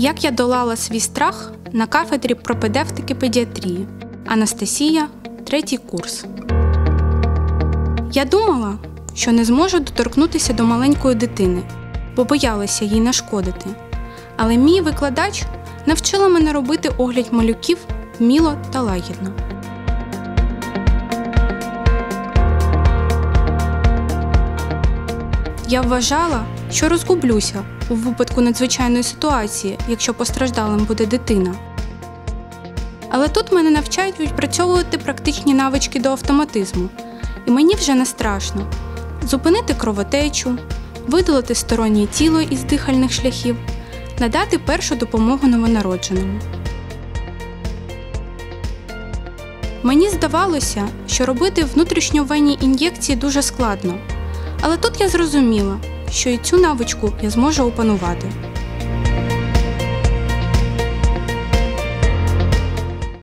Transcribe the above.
Як я долала свій страх на кафедрі пропедевтики педіатрії. Анастасія, 3-й курс. Я думала, що не зможу доторкнутися до маленької дитини, бо боялася їй нашкодити. Але мій викладач навчила мене робити огляд малюків вміло та лагідно. Я вважала, що розгублюся у випадку надзвичайної ситуації, якщо постраждалим буде дитина. Але тут мене навчають відпрацьовувати практичні навички до автоматизму. І мені вже не страшно зупинити кровотечу, видалити стороннє тіло із дихальних шляхів, надати першу допомогу новонародженому. Мені здавалося, що робити внутрішньовенні ін'єкції дуже складно. Але тут я зрозуміла, що і цю навичку я зможу опанувати.